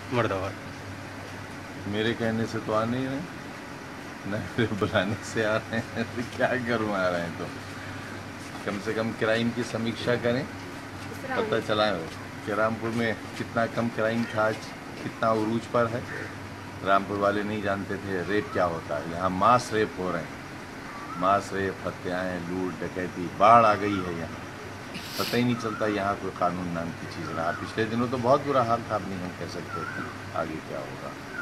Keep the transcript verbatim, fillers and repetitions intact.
मुर्दाबाद। मेरे कहने से तो आ नहीं रहे, न मेरे बुलाने से आ रहे हैं, तो क्या करूँ आ रहे हैं तो कम से कम क्राइम की समीक्षा करें, पता चला है कि रामपुर में कितना कम क्राइम था, आज कितना उरूज पर है। रामपुर वाले नहीं जानते थे रेप क्या होता है, यहाँ मास रेप हो रहे हैं, मास रेप, हत्याएँ, लूट डकैती, बाढ़ आ गई है यहाँ, पता ही नहीं चलता यहाँ कोई कानून नाम की चीज़ रहा। पिछले दिनों तो बहुत बुरा हाल था, अब नहीं हम कह सकते आगे क्या होगा।